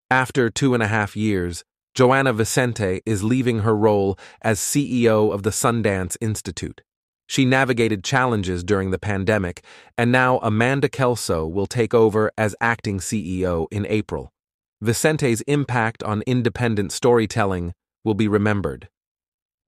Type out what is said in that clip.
After 2.5 years, Joana Vicente is leaving her role as CEO of the Sundance Institute. She navigated challenges during the pandemic, and now Amanda Kelso will take over as acting CEO in April. Vicente's impact on independent storytelling will be remembered.